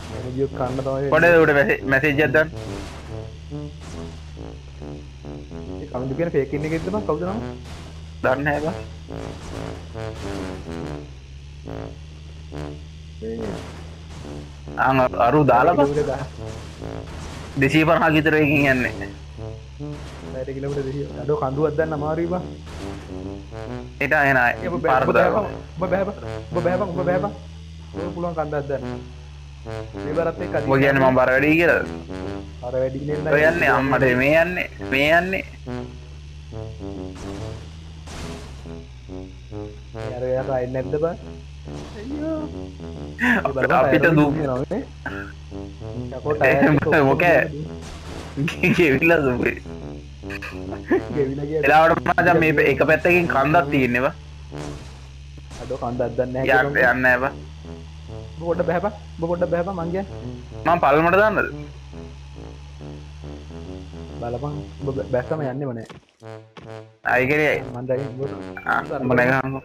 Energy එක කන්න තමයි පොඩේ උඩ මැසේජ් එකක් දාන්න. ඒ කමින්දු කියන ෆේක් ඉන්න එකෙක්ද බං කවුද නම? දන්නේ නැහැ බා. අරු දාලා බා 250 විතර එකකින් යන්නේ. බෑට කිලෝමීටර් 200. අඩෝ කඳුවක් දාන්න අමාරුයි බං. ඒට එන පාර දාලා. ඔබ බෑපන්. ඔබ බෑපන්. ඔබ බෑපන්. ඔබ පුළුවන් කන්දක් දාන්න. මේ බරත් එක්ක අදින්න. ඔය කියන්නේ මම බර වැඩි කියලා. අර වැඩි නෙන්න. ඔය යන්නේ අම්මට මේ යන්නේ. මේ යන්නේ. යාර යාර අයින් නැද්ද බං? අයියෝ. අපිට දුක් වෙනවනේ. යකෝ ටයර් මොකේ? ගෙවිලා දුවේ. ගෙවිලා ගියා. එලාවට මචං මේ එක පැත්තකින් කන්දක් තියෙන්නේ බා. අඩෝ කන්දක් දාන්න නැහැ. යන්නේ නැහැ බා. ඔබ පොඩ්ඩක් බෑපන්. ඔබ පොඩ්ඩක් බෑපන් මං කියන්නේ. මම පල්ලමට දාන්නද? බලපන්. ඔබ බැස්සම යන්නේම නැහැ. ආයි කෙරේ. මං දැන් උඹ නැගහම.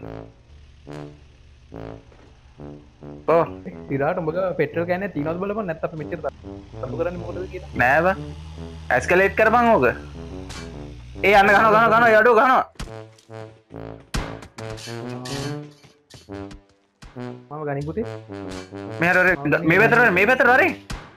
ඔව්. ඉරාට උඹ පෙට්‍රල් කෑනේ තියනවද බලපන් නැත්නම් අපි මෙච්චර තල්ලු කරන්නේ මොකටද කියලා. නෑ බා. ඇස්කලේට් කරපන් ඕක. ඒ යන්න ගහනවා යඩෝ ගහනවා. මම ගනින් පුතේ. මේ පැත්තට වරේ.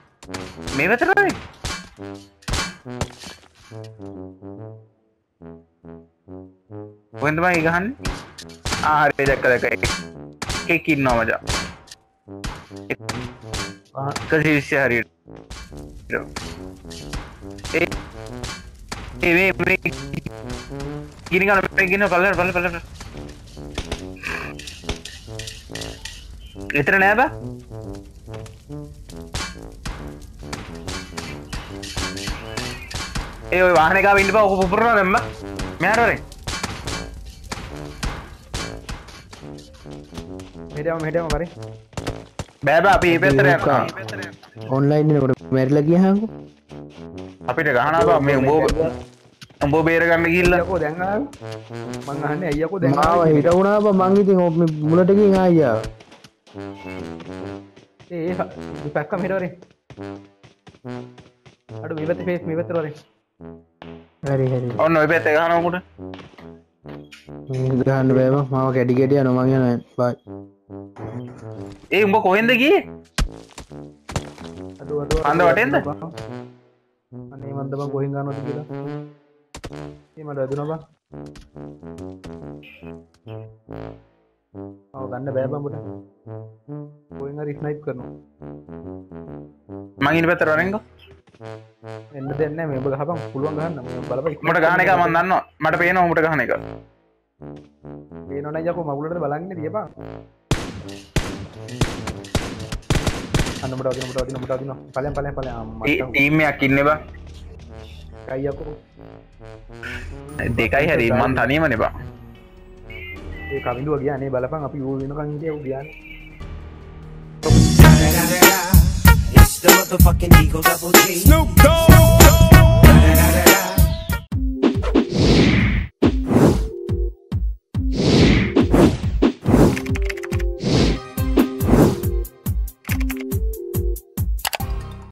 කොහෙන්ද මම ගහන්නේ? හරි දැක්ක. එකෙක් ඉන්නවා මචං. කසිවිස්ස හරියට. මේ ගිනි ගන්න පල්ලට. එතන නෑ බා. ඒ ඔය වාහනේ ගාව ඉන්න බා ඔක පුපුරනවා දැම්ම. මෙහාට වරේ. මෙහෙටම කරේ. බෑ බා අපි මේ පැත්තට යනවා. ඔන්ලයින් ඉන්නකොට මැරිලා ගියාහංකෝ. අපිට ගහනවා බා මේ උඹ බේර ගන්න ගිහිල්ලා. අයියෝ දැන් ආව. මං අහන්නේ අයියෝ දැන් මාව හිට වුණා බා මං ඉතින් මුලට ගිහින් ආයියා. ඒ පැක්ක මෙහෙට වරේ. අඩෝ මේ පැත්තේ ෆේස් මේ පැත්තට වරේ. හරි ඔන්න ඔය පැත්තේ ගහනවා උකට. ගහන්න බෑ බා මාව කැඩි යනවා මං යනවා බයි. ඒ උඹ කොහෙන්ද ගියේ? අඩෝ කන්ද වටෙන්ද? අනේ මන්ද බං කොහෙන් ගන්නවද කියලා. මේ මට වැදුනා බං. ගන්න බෑ බං උඹට. කොහෙන් හරි ස්නයිප් කරනවා. මං ඉන්න පැත්තට වරෙන්කෝ. එන්න දෙන්නේ නැහැ මේ ඔබ ගහපන් පුළුවන් ගහන්න මම බලපන් උඹට ගහන එක මම දන්නවා. මට පේනවා උඹට ගහන එක. පේනවනේ යකෝ මගුලට බලන්නේ දියපන්. අන්න උඹට වදිනවා ඵලයන් අම්මා. ටීම් එකක් ඉන්නේ බා. කයි යකෝ. දෙකයි හරි මං තනියමනේ බා. ඒ කවිඳුව ගියා නේ බලපන් අපි ඌ වෙනකන් හිටියා ඌ ගියානේ. It's the motherfucking Eagle Double G. Snoop Dogg.